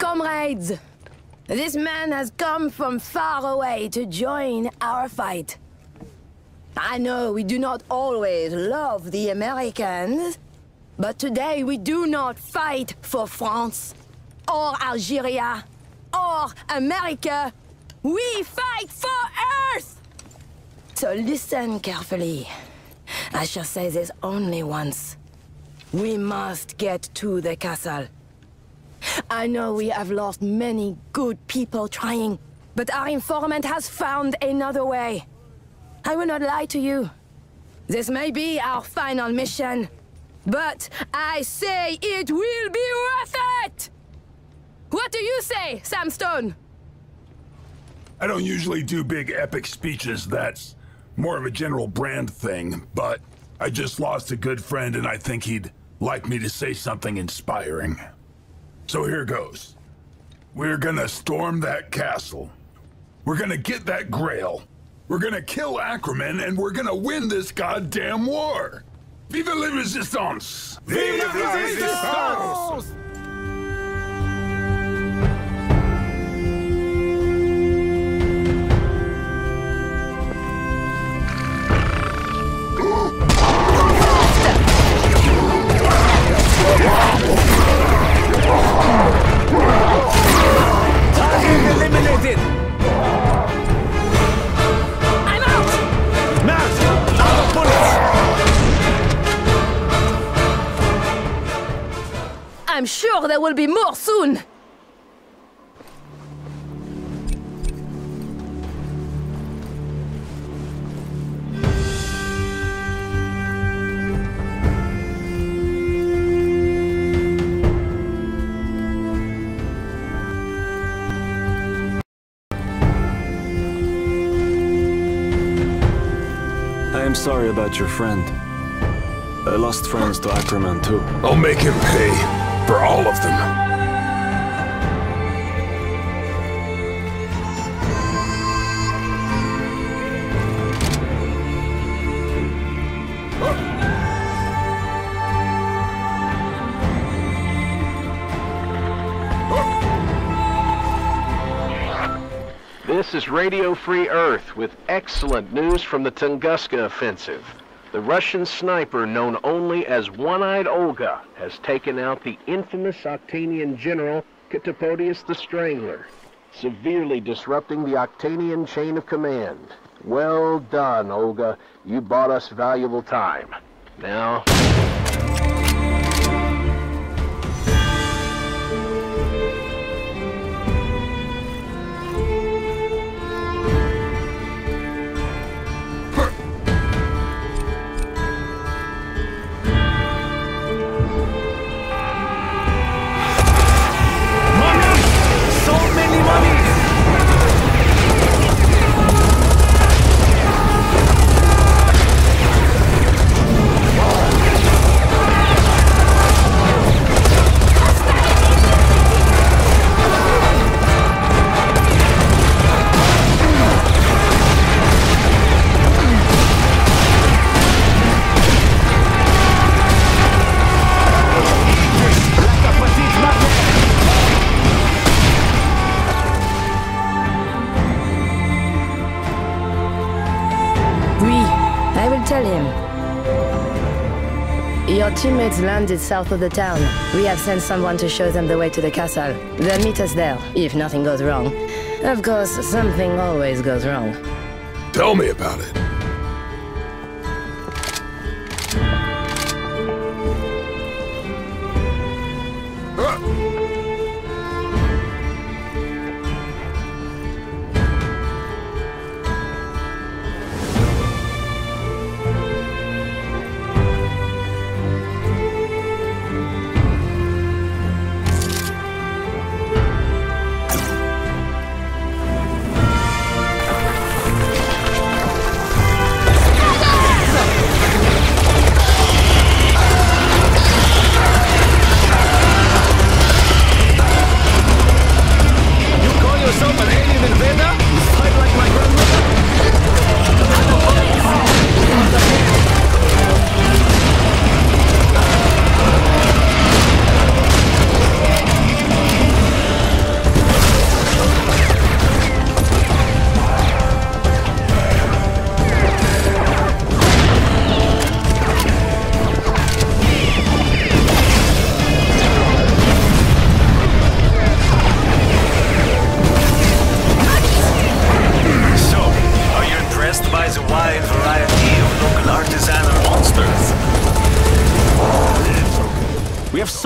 Comrades, this man has come from far away to join our fight. I know we do not always love the Americans, but today we do not fight for France, or Algeria, or America. We fight for Earth! So listen carefully. I shall say this only once. We must get to the castle. I know we have lost many good people trying, but our informant has found another way. I will not lie to you. This may be our final mission, but I say it will be worth it! What do you say, Sam Stone? I don't usually do big epic speeches, that's more of a general brand thing, but I just lost a good friend and I think he'd like me to say something inspiring. So here goes. We're gonna storm that castle. We're gonna get that Grail. We're gonna kill Ackerman and we're gonna win this goddamn war! Vive la Resistance! Vive la Resistance! Eliminated! I'm out! Matt! Out of bullets! I'm sure there will be more soon! I'm sorry about your friend. I lost friends to Ackerman too. I'll make him pay for all of them. This is Radio Free Earth with excellent news from the Tunguska offensive. The Russian sniper known only as One-Eyed Olga has taken out the infamous Octanian general Kitopodius the Strangler, severely disrupting the Octanian chain of command. Well done, Olga. You bought us valuable time. Now... Tell him. Your teammates landed south of the town. We have sent someone to show them the way to the castle. They'll meet us there, if nothing goes wrong. Of course, something always goes wrong. Tell me about it.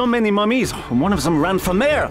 so many mummies. One of them ran for mayor.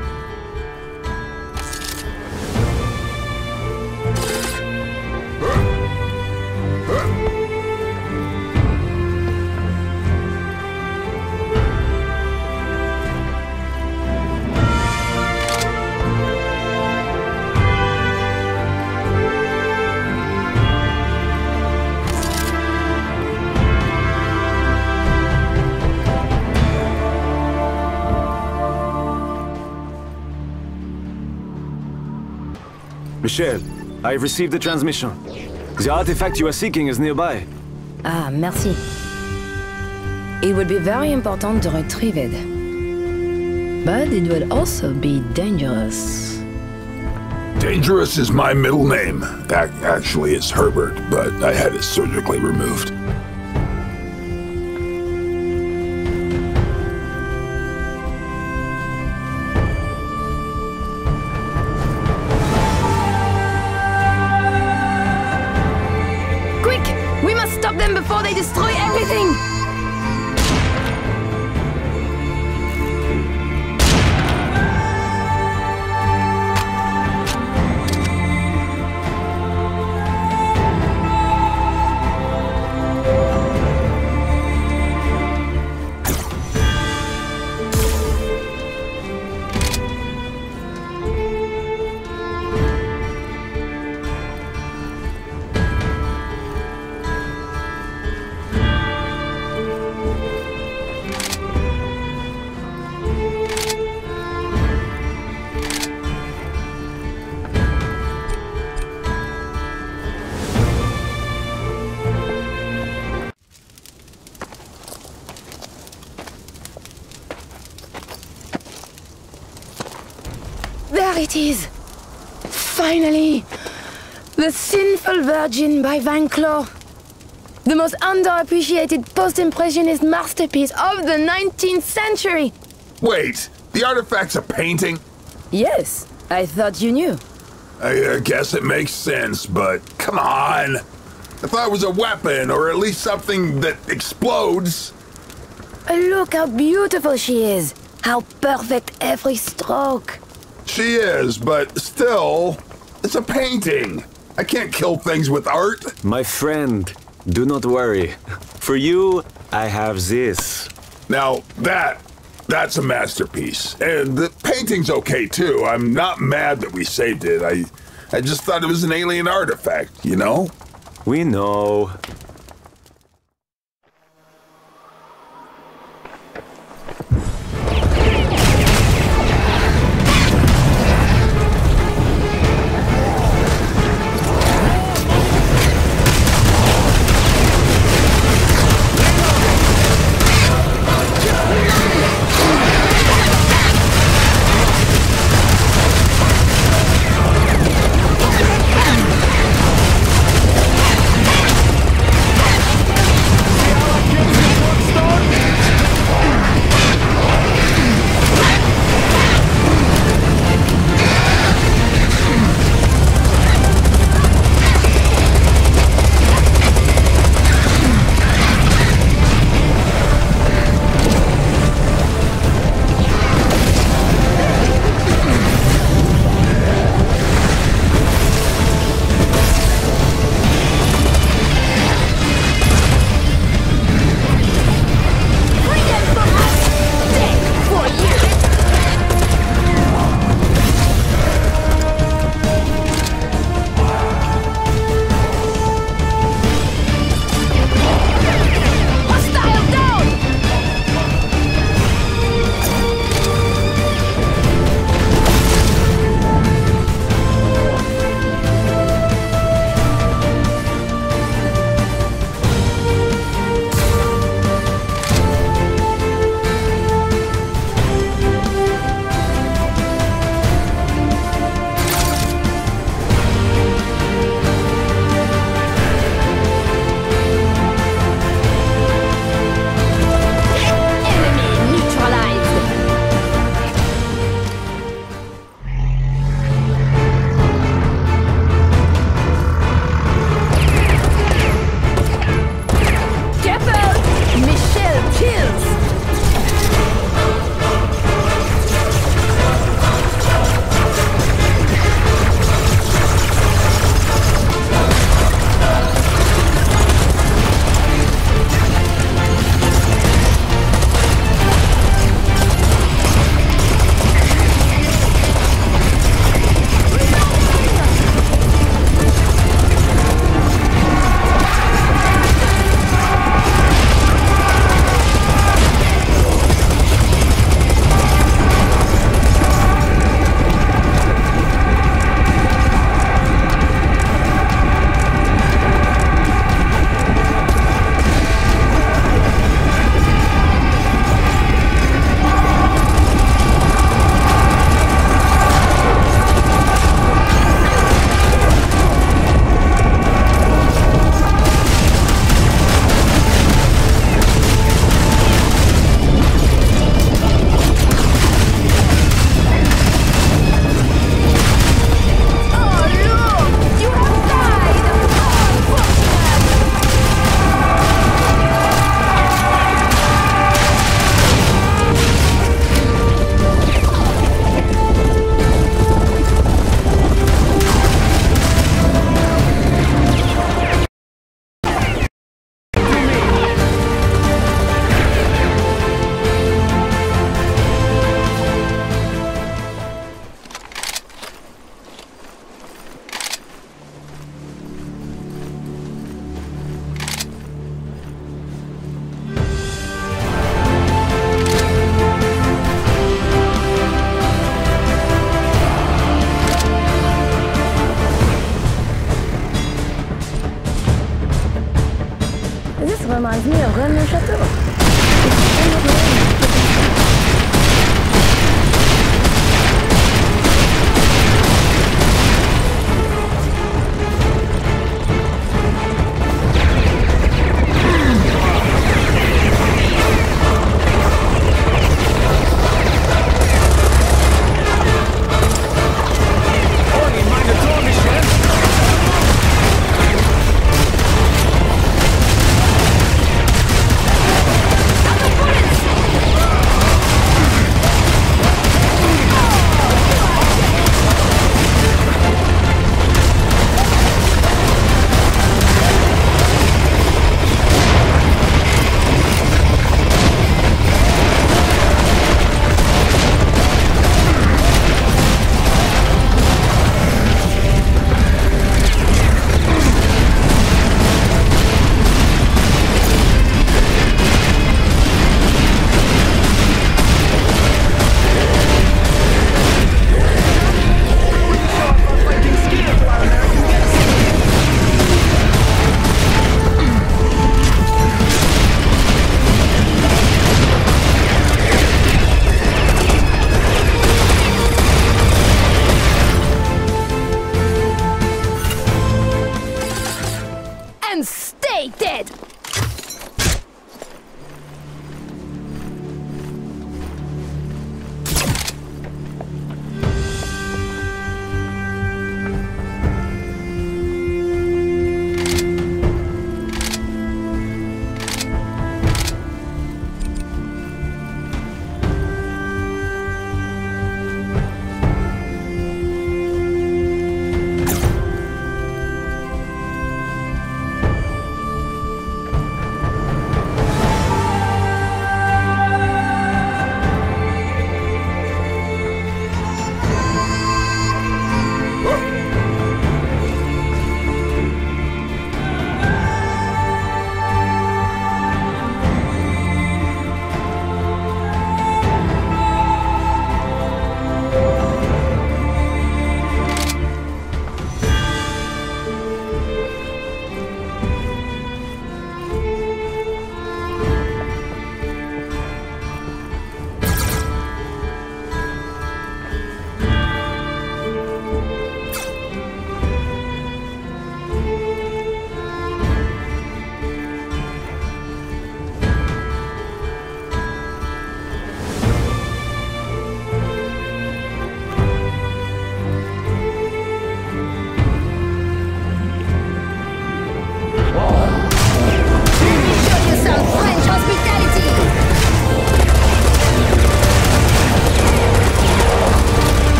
Michel, I've received the transmission. The artifact you are seeking is nearby. Ah, merci. It would be very important to retrieve it. But it will also be dangerous. Dangerous is my middle name. Actually, it's Herbert, but I had it surgically removed. Before they destroy everything! There it is! Finally! The Sinful Virgin by Van Cloo. The most underappreciated post-impressionist masterpiece of the 19th century! Wait, the artifact's a painting? Yes, I thought you knew. I guess it makes sense, but come on! I thought it was a weapon, or at least something that explodes. Look how beautiful she is! How perfect every stroke! She is, but still, it's a painting. I can't kill things with art. My friend, do not worry. For you, I have this. Now, that's a masterpiece. And the painting's okay, too. I'm not mad that we saved it. I just thought it was an alien artifact, you know? We know.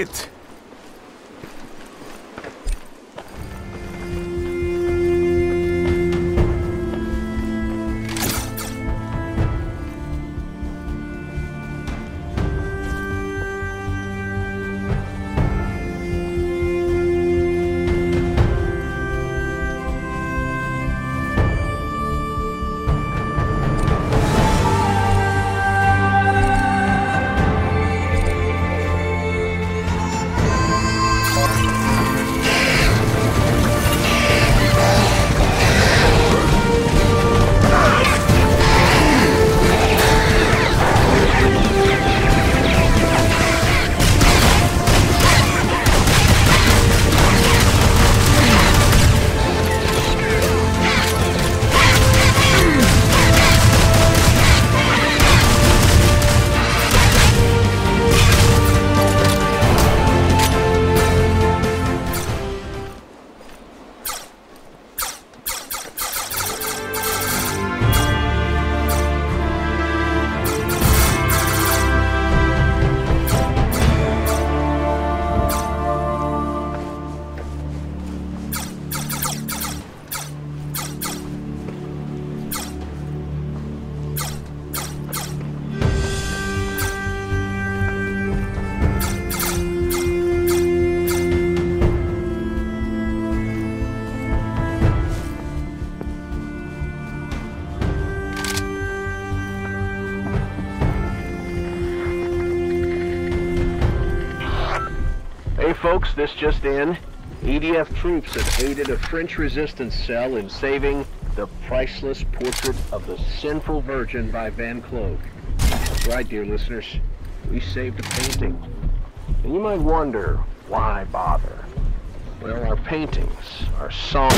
it! Hey folks, this just in. EDF troops have aided a French resistance cell in saving the priceless portrait of the sinful Virgin by Van Cloeg. That's right, dear listeners. We saved a painting. And you might wonder, why bother? Well, our paintings, our songs...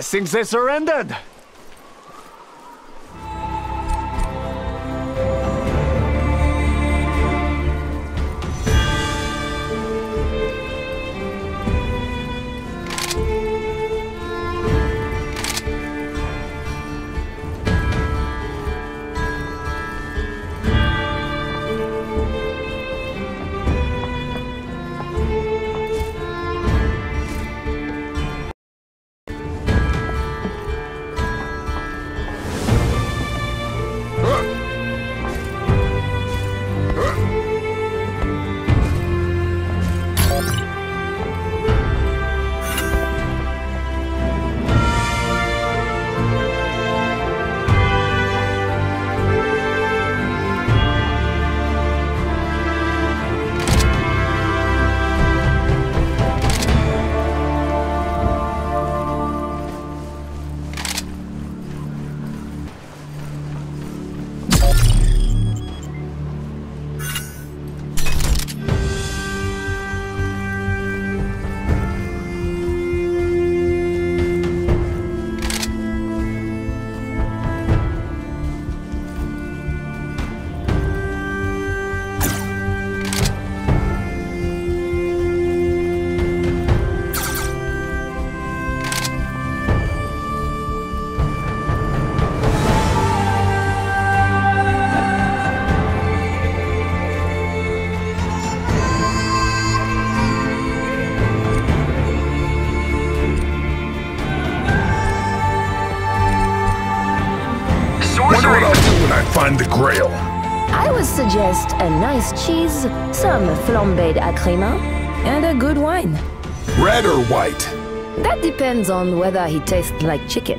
think they surrendered. Wonder what I'll do when I find the Grail. I would suggest a nice cheese, some flambéed à crema, and a good wine. Red or white? That depends on whether he tastes like chicken.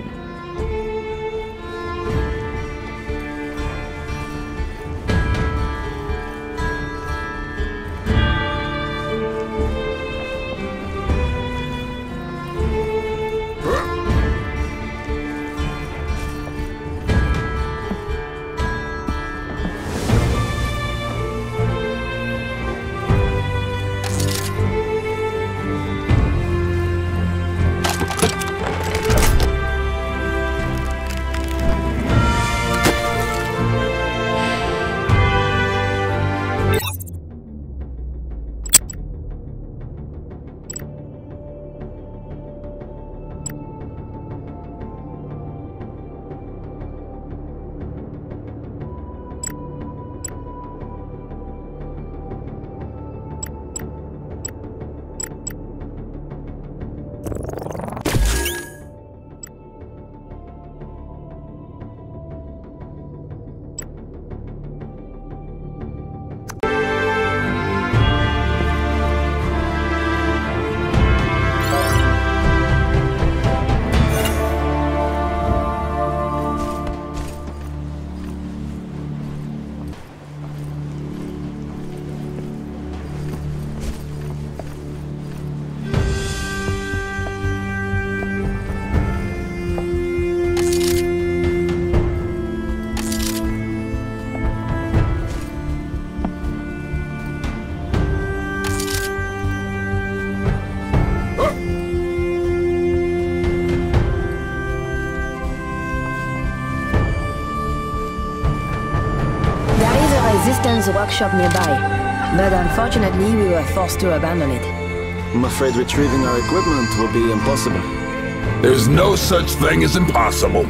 Resistance workshop nearby, but unfortunately we were forced to abandon it. I'm afraid retrieving our equipment will be impossible. There's no such thing as impossible.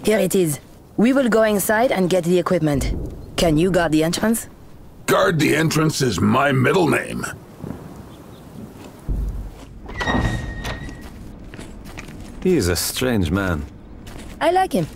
Here it is. We will go inside and get the equipment. Can you guard the entrance? Guard the entrance is my middle name. He is a strange man. I like him.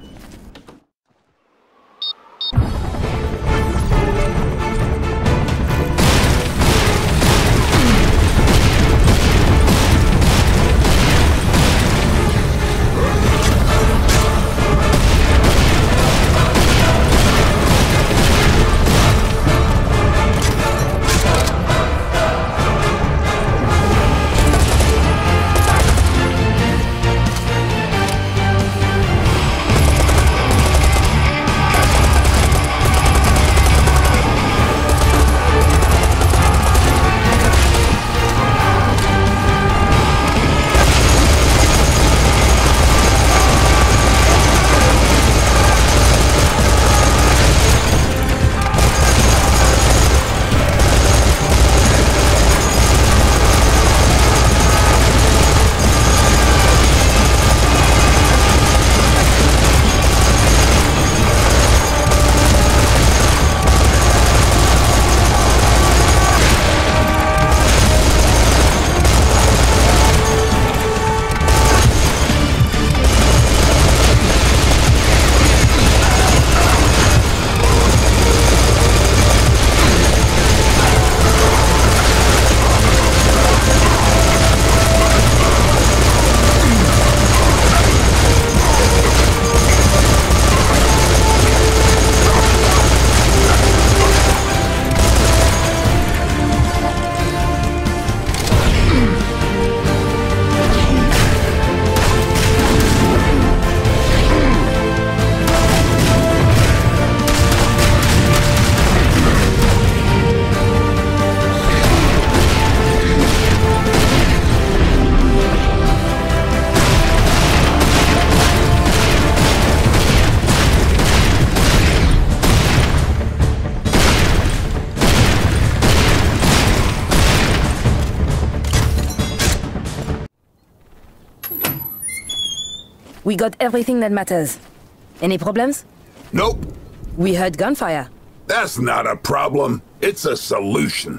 We got everything that matters. Any problems? Nope. We heard gunfire. That's not a problem. It's a solution.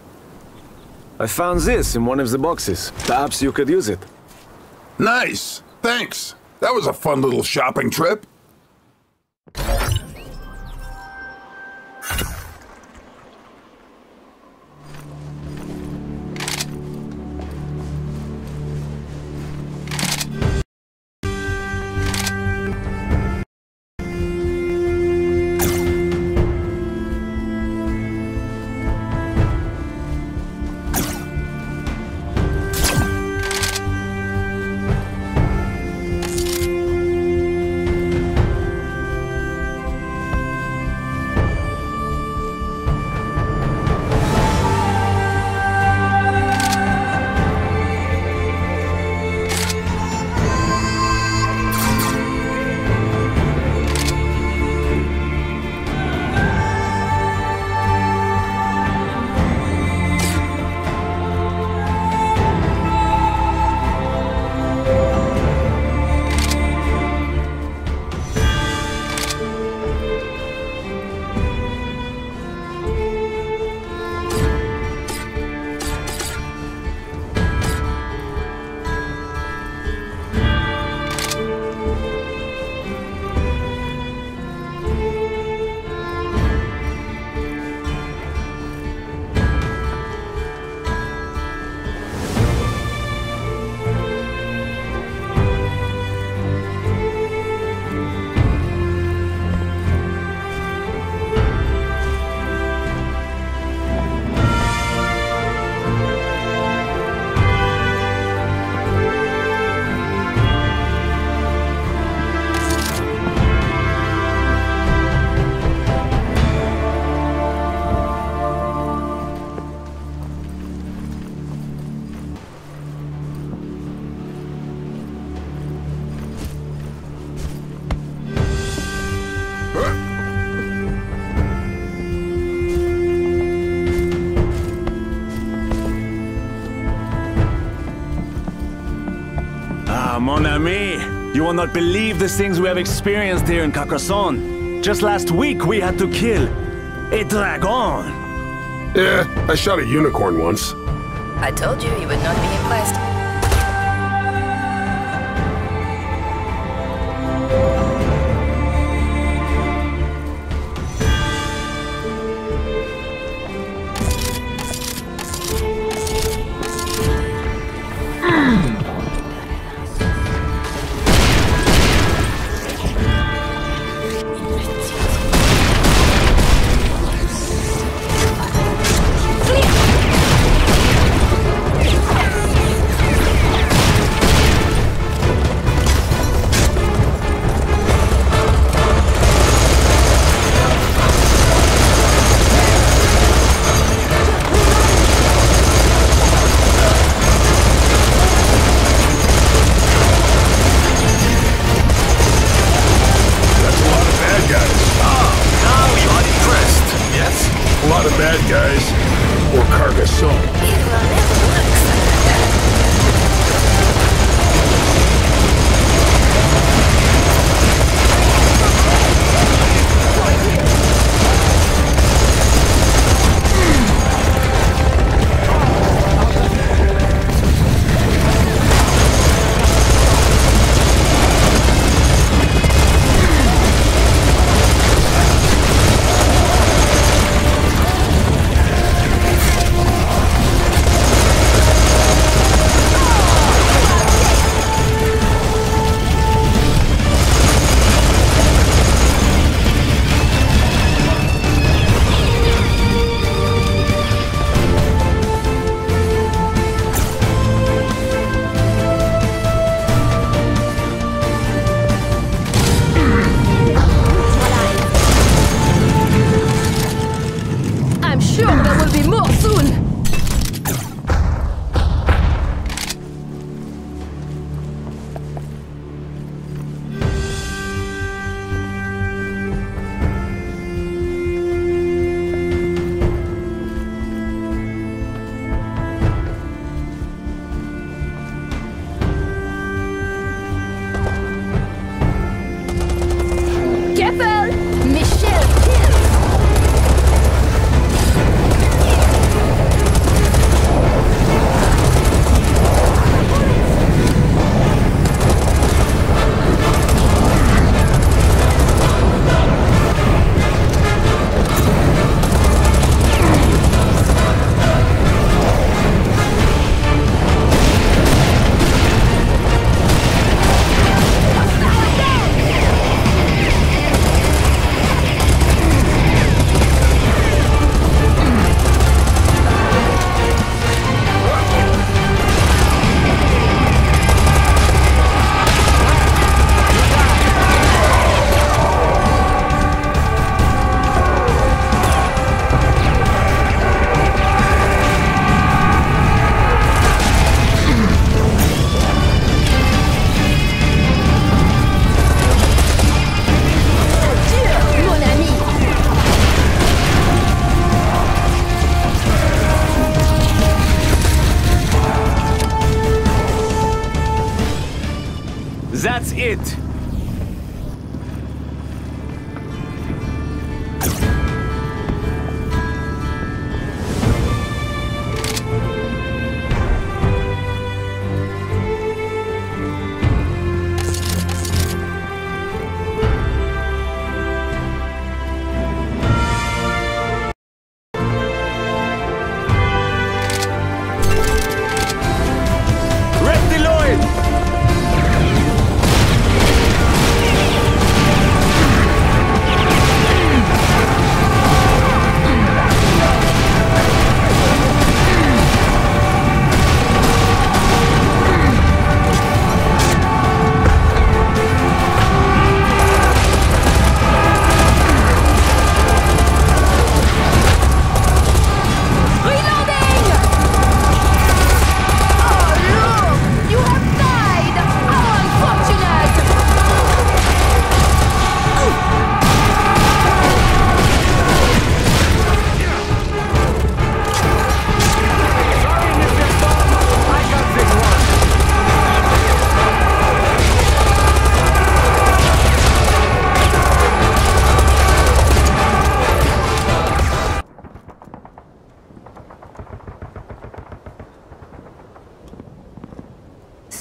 I found this in one of the boxes. Perhaps you could use it. Nice. Thanks. That was a fun little shopping trip. Mon ami, You will not believe the things we have experienced here in Carcassonne. Just last week, we had to kill a dragon. Yeah, I shot a unicorn once. I told you would not be impressed. That's it!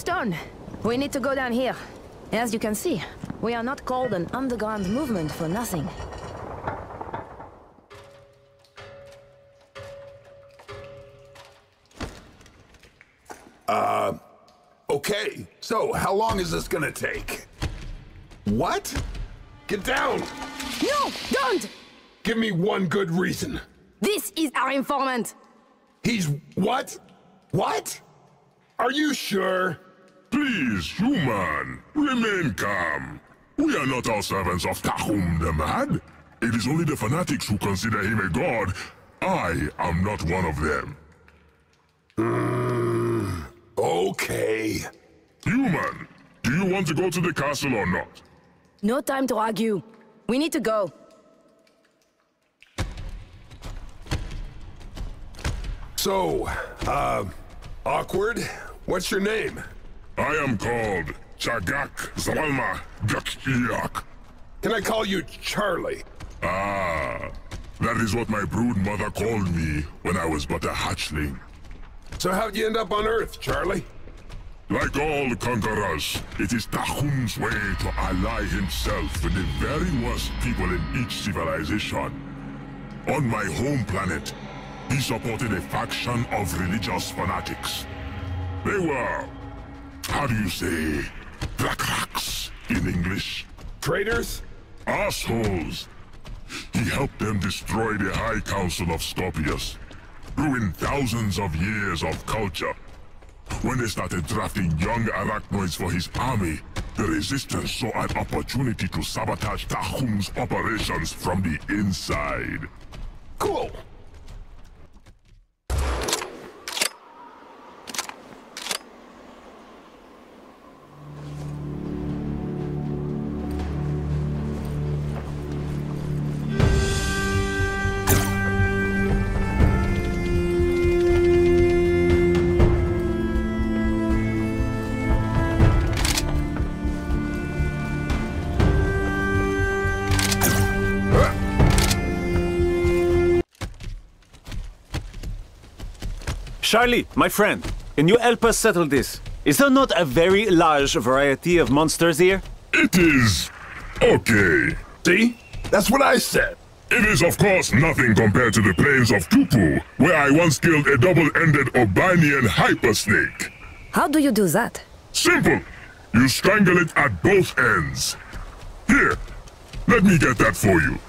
stone. We need to go down here. As you can see, we are not called an underground movement for nothing. Okay, so how long is this gonna take? What? Get down! No, don't! Give me one good reason. This is our informant. He's what? What? Are you sure? Please, human, remain calm. We are not all servants of Tahum the Mad. It is only the fanatics who consider him a god. I am not one of them. Okay. Human, do you want to go to the castle or not? No time to argue. We need to go. So, awkward? What's your name? I am called Chagak Zalma Gakiak. Can I call you Charlie? Ah, that is what my brood mother called me when I was but a hatchling. So how'd you end up on Earth, Charlie? Like all conquerors, it is Tahum's way to ally himself with the very worst people in each civilization. On my home planet, he supported a faction of religious fanatics. They were, how do you say, Black in English? Traitors? Assholes. He helped them destroy the High Council of Scorpius, ruin thousands of years of culture. When they started drafting young arachnoids for his army, the Resistance saw an opportunity to sabotage Tahum's operations from the inside. Cool. Charlie, my friend, can you help us settle this? Is there not a very large variety of monsters here? It is okay. See? That's what I said. It is of course nothing compared to the plains of Tupu, where I once killed a double-ended Obanian hypersnake. How do you do that? Simple! You strangle it at both ends. Here, let me get that for you.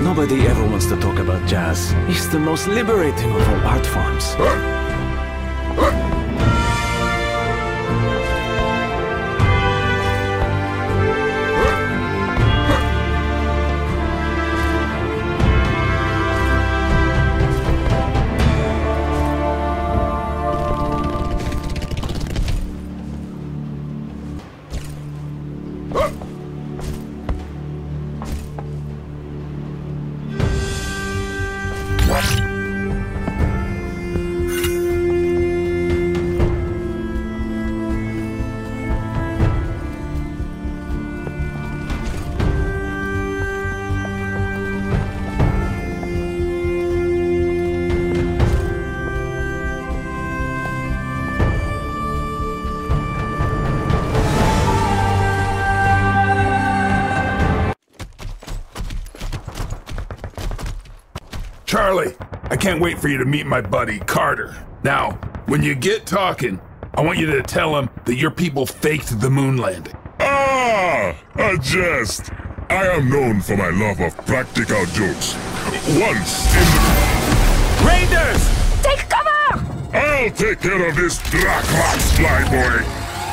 Nobody ever wants to talk about jazz. It's the most liberating of all art forms. Charlie, I can't wait for you to meet my buddy, Carter. Now, when you get talking, I want you to tell him that your people faked the moon landing. Ah, a jest. I am known for my love of practical jokes. Once in the... Raiders! Take cover! I'll take care of this Draklax flyboy.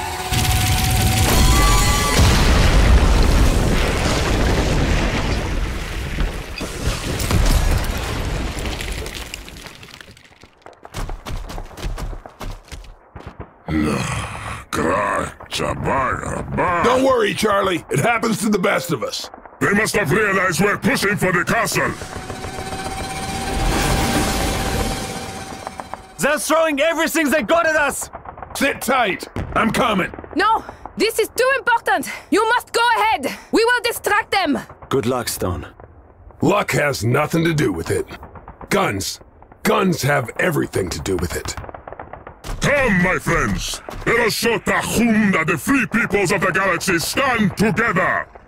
Don't worry, Charlie. It happens to the best of us. They must have realized we're pushing for the castle. They're throwing everything they got at us! Sit tight. I'm coming. No! This is too important! You must go ahead! We will distract them! Good luck, Stone. Luck has nothing to do with it. Guns. Guns have everything to do with it. Come, my friends! Let us show Tahum that the free peoples of the galaxy stand together!